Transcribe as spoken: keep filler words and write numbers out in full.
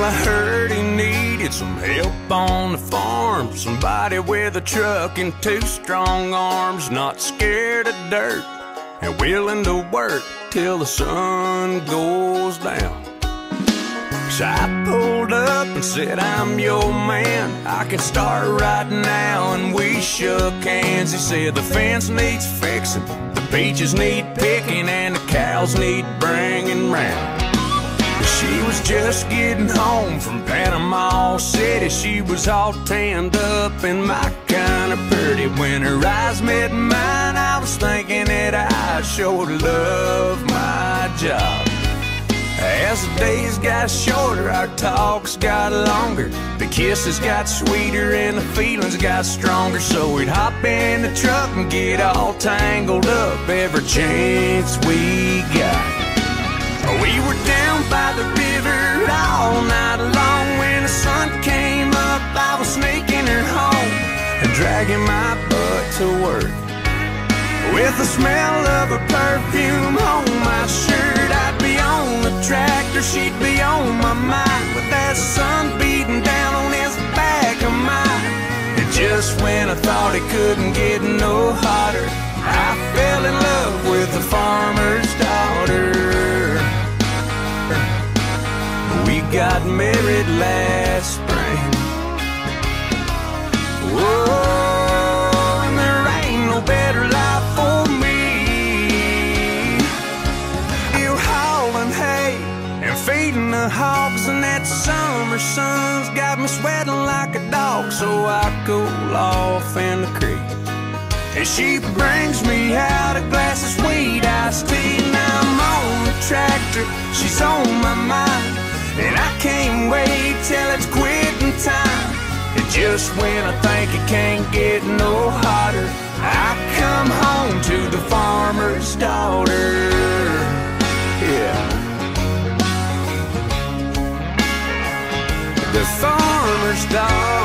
Well, I heard he needed some help on the farm, somebody with a truck and two strong arms, not scared of dirt and willing to work till the sun goes down. So I pulled up and said, I'm your man, I can start right now, and we shook hands. He said the fence needs fixing, the peaches need picking, and the cows need bringing round. She was just getting home from Panama City. She was all tanned up and my kind of pretty. When her eyes met mine, I was thinking that I sure love my job. As the days got shorter, our talks got longer, the kisses got sweeter and the feelings got stronger. So we'd hop in the truck and get all tangled up every chance we got. We were down by the river all night long. When the sun came up, I was sneaking her home and dragging my butt to work. With the smell of her perfume on my shirt, I'd be on the tractor, she'd be on my mind, with that sun beating down on his back of mine. And just when I thought it couldn't get no hotter, I fell in love with the farmer's daughter. We got married last spring. Whoa, and there ain't no better life for me. You hauling hay and feeding the hogs, and that summer sun's got me sweating like a dog. So I cool off in the creek, and she brings me out a glass of sweet iced tea. Now I'm on the tractor, she's on my mind, and I can't wait till it's quitting time. And just when I think it can't get no hotter, I come home to the farmer's daughter. Yeah, the farmer's daughter.